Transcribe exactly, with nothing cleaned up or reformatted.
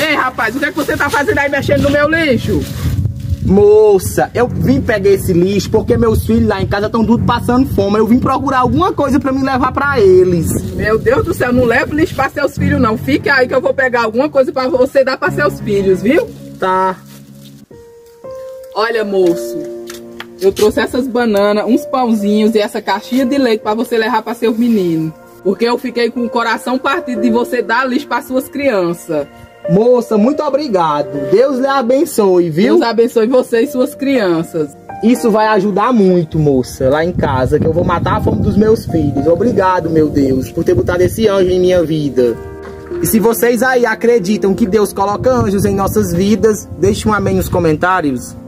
Ei, rapaz, o que é que você tá fazendo aí mexendo no meu lixo? Moça, eu vim pegar esse lixo porque meus filhos lá em casa estão tudo passando fome. Eu vim procurar alguma coisa pra me levar pra eles. Meu Deus do céu, não leve lixo pra seus filhos não. Fique aí que eu vou pegar alguma coisa pra você dar pra seus filhos, viu? Tá. Olha, moço, eu trouxe essas bananas, uns pãozinhos e essa caixinha de leite pra você levar pra seus meninos. Porque eu fiquei com o coração partido de você dar lixo para suas crianças. Moça, muito obrigado. Deus lhe abençoe, viu? Deus abençoe você e suas crianças. Isso vai ajudar muito, moça, lá em casa, que eu vou matar a fome dos meus filhos. Obrigado, meu Deus, por ter botado esse anjo em minha vida. E se vocês aí acreditam que Deus coloca anjos em nossas vidas, deixe um amém nos comentários.